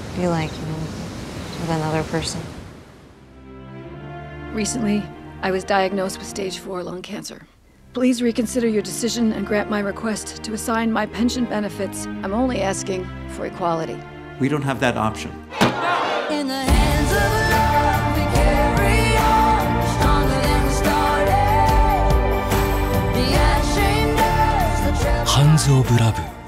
be like, with another person. Recently, I was diagnosed with stage 4 lung cancer. Please reconsider your decision and grant my request to assign my pension benefits. I'm only asking for equality. We don't have that option. In the hands of love, we carry on, stronger than we started. The ashamed us, the Hands of Love